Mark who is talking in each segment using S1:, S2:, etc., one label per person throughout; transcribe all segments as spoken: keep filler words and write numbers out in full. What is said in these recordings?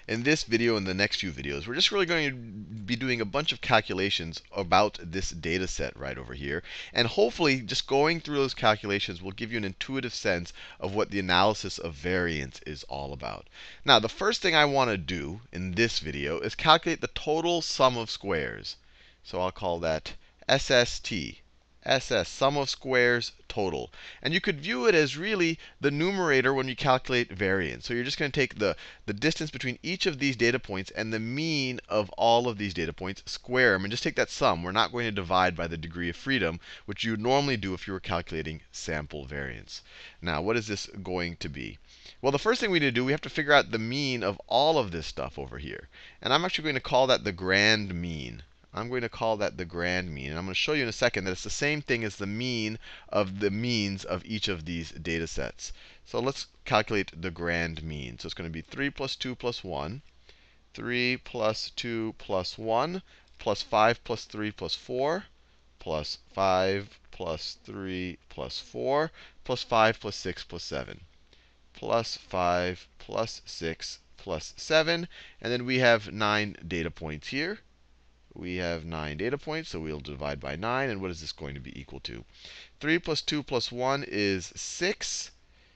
S1: in this video and the next few videos, we're just really going to be doing a bunch of calculations about this data set right over here. And hopefully, just going through those calculations will give you an intuitive sense of what the analysis of variance is all about. Now, the first thing I want to do in this video is calculate the total sum of squares. So I'll call that S S T. S S, sum of squares total. And you could view it as really the numerator when you calculate variance. So you're just going to take the, the distance between each of these data points and the mean of all of these data points, square them, and just take that sum. We're not going to divide by the degree of freedom, which you would normally do if you were calculating sample variance. Now, what is this going to be? Well, the first thing we need to do, we have to figure out the mean of all of this stuff over here. And I'm actually going to call that the grand mean. I'm going to call that the grand mean. And I'm going to show you in a second that it's the same thing as the mean of the means of each of these data sets. So let's calculate the grand mean. So it's going to be three plus two plus one, three plus two plus one, plus five plus three plus four, plus five plus three plus four, plus five plus six plus seven, plus five plus six plus seven. And then we have nine data points here. We have nine data points, so we'll divide by nine. And what is this going to be equal to? three plus two plus one is six.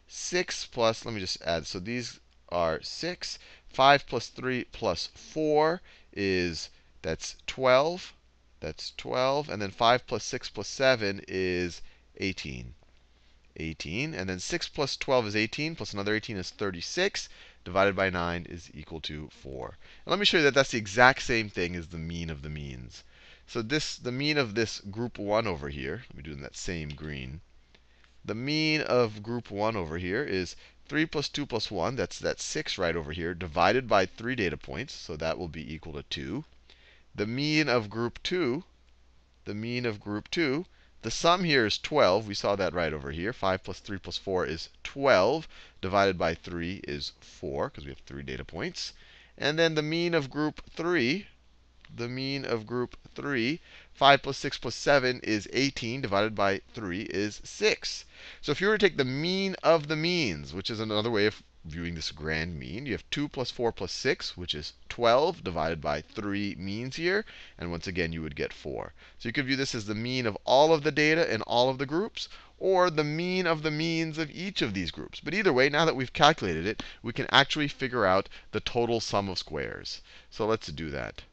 S1: six plus, let me just add, so these are six. five plus three plus four is, that's twelve. That's twelve. And then five plus six plus seven is eighteen. eighteen. And then six plus twelve is eighteen, plus another eighteen is thirty-six. Divided by nine is equal to four. And let me show you that that's the exact same thing as the mean of the means. So this, the mean of this group one over here, let me do it in that same green. The mean of group one over here is three plus two plus one, that's that six right over here, divided by three data points, so that will be equal to two. The mean of group two, the mean of group two, the sum here is twelve. We saw that right over here. five plus three plus four is twelve. Divided by three is four, because we have three data points. And then the mean of group three, the mean of group three, five plus six plus seven is eighteen. Divided by three is six. So if you were to take the mean of the means, which is another way of viewing this grand mean, you have two plus four plus six, which is twelve, divided by three means here. And once again, you would get four. So you could view this as the mean of all of the data in all of the groups, or the mean of the means of each of these groups. But either way, now that we've calculated it, we can actually figure out the total sum of squares. So let's do that.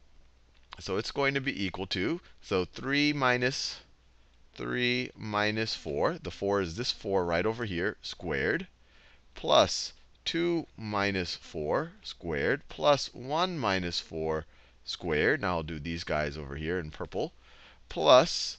S1: So it's going to be equal to, so three minus three minus four. The four is this four right over here, squared, plus two minus four squared, plus one minus four squared. Now I'll do these guys over here in purple, plus,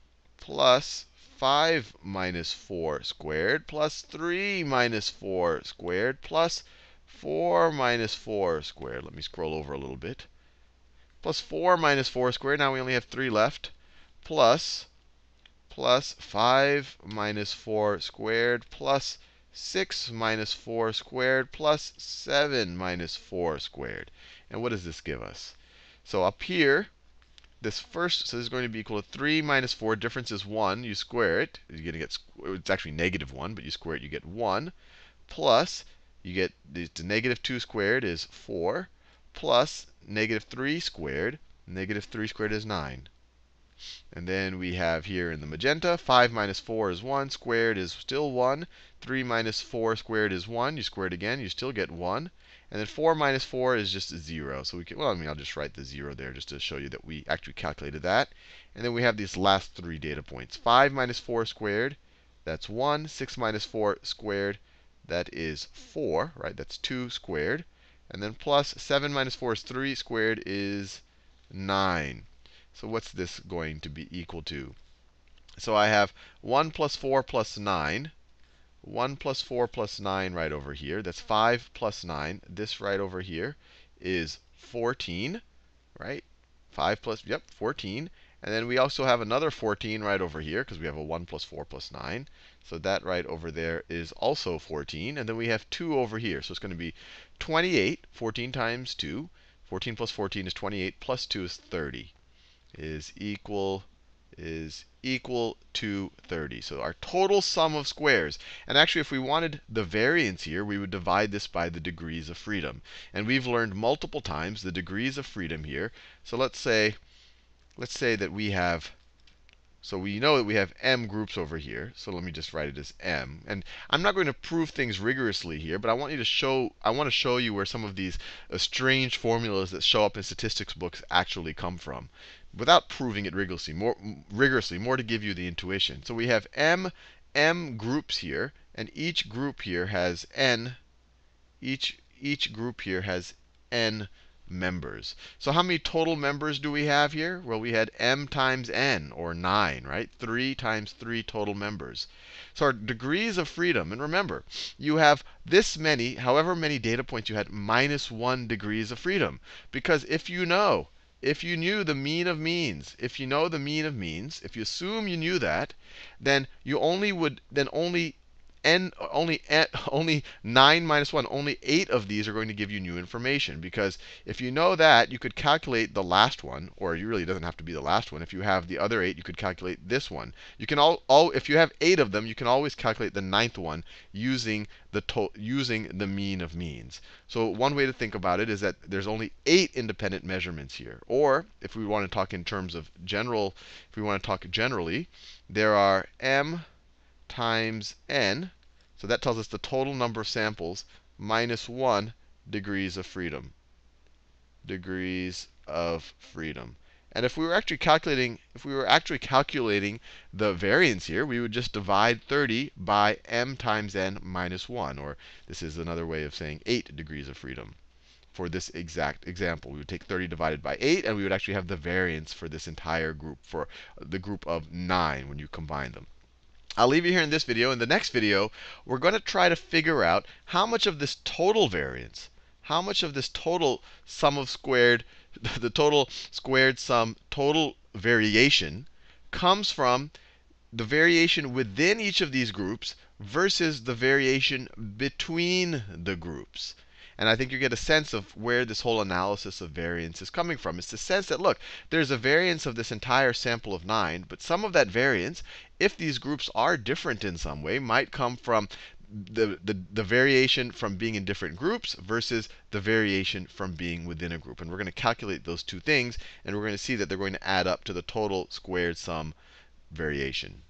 S1: plus five minus four squared, plus three minus four squared, plus four minus four squared. Let me scroll over a little bit. Plus four minus four squared. Now we only have three left. Plus, plus five minus four squared, plus six minus four squared, plus seven minus four squared. And what does this give us? So up here, this first, so this is going to be equal to three minus four. Difference is one. You square it. You're going to get, it's actually negative one, but you square it, you get one. Plus, you get the, the negative two squared is four. Plus negative three squared. Negative three squared is nine. And then we have here in the magenta, five minus four is one. Squared is still one. three minus four squared is one. You square it again, you still get one. And then four minus four is just zero. So we can, well, I mean, I'll just write the zero there just to show you that we actually calculated that. And then we have these last three data points. five minus four squared, that's one. six minus four squared, that is four, right? That's two squared. And then plus seven minus four is three squared is nine. So what's this going to be equal to? So I have one plus four plus nine. one plus four plus nine right over here. That's five plus nine. This right over here is fourteen, right? five plus, yep, fourteen. And then we also have another fourteen right over here, because we have a one plus four plus nine. So that right over there is also fourteen. And then we have two over here. So it's going to be twenty-eight. fourteen times two. fourteen plus fourteen is twenty-eight, plus two is thirty. Is equal, is equal to thirty. So our total sum of squares. And actually, if we wanted the variance here, we would divide this by the degrees of freedom. And we've learned multiple times the degrees of freedom here. So let's say, let's say that we have, so we know that we have m groups over here. So let me just write it as m. And I'm not going to prove things rigorously here, but I want you to show, I want to show you where some of these uh, strange formulas that show up in statistics books actually come from, without proving it rigorously, more rigorously, more to give you the intuition. So we have m m groups here, and each group here has n. Each each group here has n members. So how many total members do we have here? Well, we had m times n, or nine, right? three times three total members. So our degrees of freedom, and remember, you have this many, however many data points you had, minus one degrees of freedom. Because if you know, if you knew the mean of means, if you know the mean of means, if you assume you knew that, then you only would, then only n, only n, only nine minus one, only eight of these are going to give you new information. Because if you know that, you could calculate the last one, or you really doesn't have to be the last one. If you have the other eight, you could calculate this one. You can all, all if you have eight of them, you can always calculate the ninth one using the to, using the mean of means. So one way to think about it is that there's only eight independent measurements here. Or if we want to talk in terms of general, if we want to talk generally, there are m times n. So that tells us the total number of samples minus one degrees of freedom. Degrees of freedom. And if we were actually calculating, if we were actually calculating the variance here, we would just divide thirty by m times n minus one. Or this is another way of saying eight degrees of freedom. For this exact example, we would take thirty divided by eight, and we would actually have the variance for this entire group, for the group of nine when you combine them. I'll leave you here in this video. In the next video, we're going to try to figure out how much of this total variance, how much of this total sum of squared, the total squared sum, total variation comes from the variation within each of these groups versus the variation between the groups. And I think you get a sense of where this whole analysis of variance is coming from. It's the sense that, look, there's a variance of this entire sample of nine, but some of that variance, if these groups are different in some way, might come from the, the, the variation from being in different groups versus the variation from being within a group. And we're going to calculate those two things, and we're going to see that they're going to add up to the total squared sum variation.